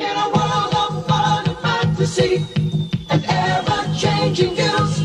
In a world of fun and fantasy and ever-changing views.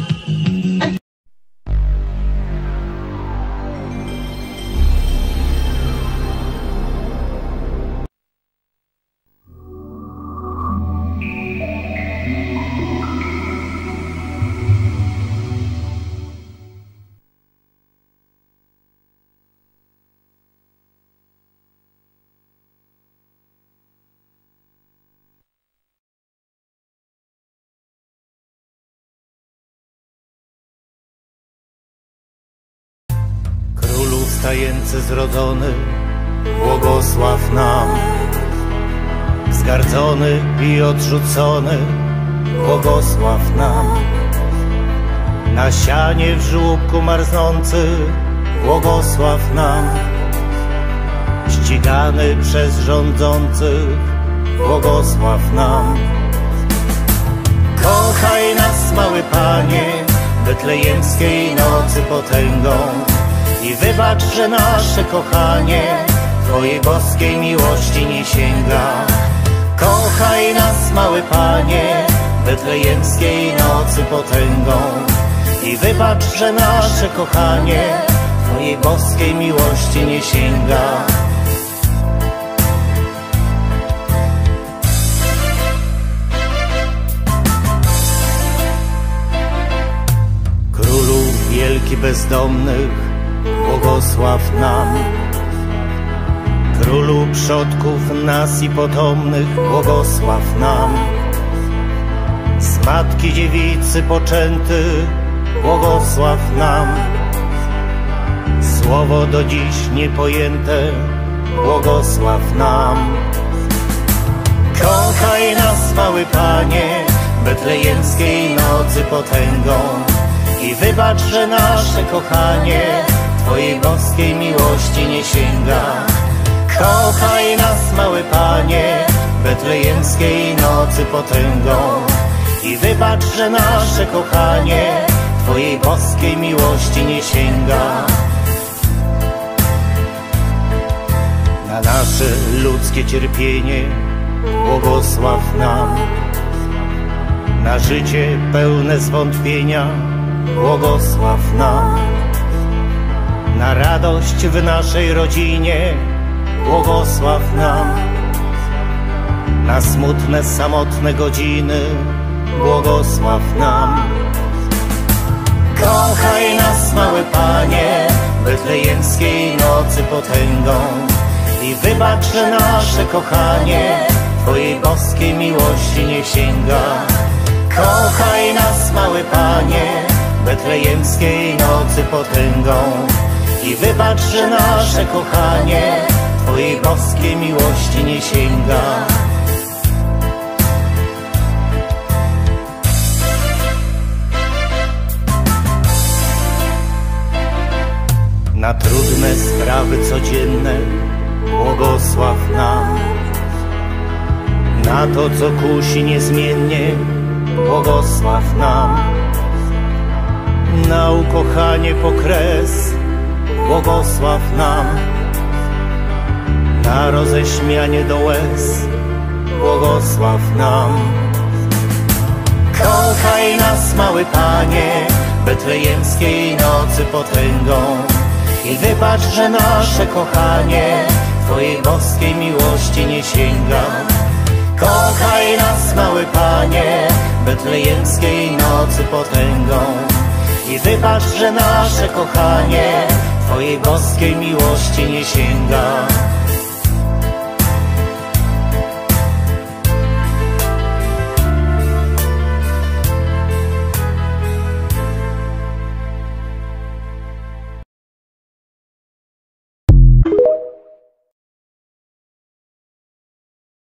Tajemnicy zrodzony, błogosław nam. Zgardzony i odrzucony, błogosław nam. Na sianie w żłóbku marznący, błogosław nam. Ścigany przez rządzących, błogosław nam. Kochaj nas, mały Panie, betlejemskiej nocy potęgą. I wybacz, że nasze kochanie Twojej boskiej miłości nie sięga. Kochaj nas, mały Panie, betlejemskiej nocy potęgą. I wybacz, że nasze kochanie Twojej boskiej miłości nie sięga. Królu wielki bezdomnych, błogosław nam. Królu przodków nas i potomnych, błogosław nam. Z matki dziewicy poczęty, błogosław nam. Słowo do dziś niepojęte, błogosław nam. Kochaj nas, mały Panie, betlejemskiej nocy potęgą. I wybacz, że nasze kochanie Twojej boskiej miłości nie sięga. Kochaj nas, mały Panie, betlejemskiej nocy potęgą. I wybacz, że nasze kochanie Twojej boskiej miłości nie sięga. Na nasze ludzkie cierpienie błogosław nam. Na życie pełne zwątpienia błogosław nam. Na radość w naszej rodzinie błogosław nam. Na smutne, samotne godziny błogosław nam. Kochaj nas, mały Panie, betlejemskiej nocy potęgą. I wybacz, że nasze kochanie Twojej boskiej miłości nie sięga. Kochaj nas, mały Panie, betlejemskiej nocy potęgą. I wybacz, że nasze kochanie Twojej boskiej miłości nie sięga. Na trudne sprawy codzienne błogosław nam. Na to, co kusi niezmiennie, błogosław nam. Na ukochanie po kres błogosław nam. Na roześmianie do łez błogosław nam. Kochaj nas, mały Panie, betlejemskiej nocy potęgą. I wybacz, że nasze kochanie Twojej boskiej miłości nie sięga. Kochaj nas, mały Panie, betlejemskiej nocy potęgą. I wybacz, że nasze kochanie Twojej boskiej miłości nie sięga.